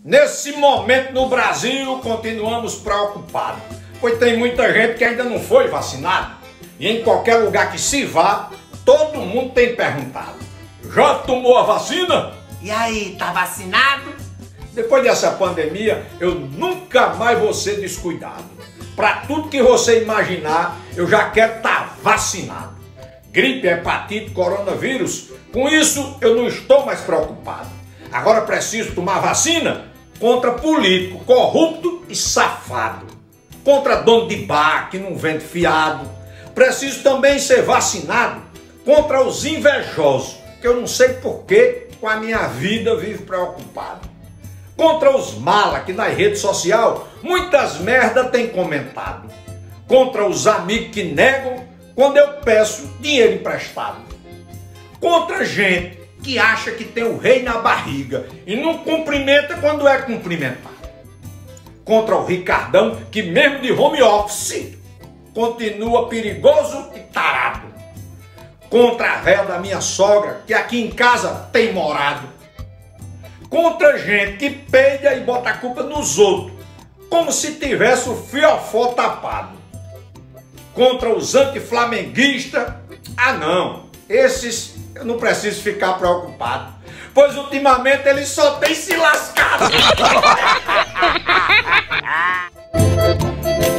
Nesse momento no Brasil continuamos preocupados, pois tem muita gente que ainda não foi vacinada. E em qualquer lugar que se vá, todo mundo tem perguntado: já tomou a vacina? E aí, tá vacinado? Depois dessa pandemia, eu nunca mais vou ser descuidado. Para tudo que você imaginar, eu já quero estar vacinado. Gripe, hepatite, coronavírus, com isso eu não estou mais preocupado. Agora preciso tomar vacina contra político corrupto e safado. Contra dono de bar que não vende fiado. Preciso também ser vacinado contra os invejosos, que eu não sei porquê com a minha vida vive preocupado. Contra os malas que nas redes sociais muitas merdas têm comentado. Contra os amigos que negam quando eu peço dinheiro emprestado. Contra gente que acha que tem o rei na barriga e não cumprimenta quando é cumprimentado. Contra o Ricardão, que mesmo de home office continua perigoso e tarado. Contra a véia da minha sogra, que aqui em casa tem morado. Contra gente que peida e bota a culpa nos outros, como se tivesse o fiofó tapado. Contra os antiflamenguistas, não, esses eu não preciso ficar preocupado, pois ultimamente eles só têm se lascado.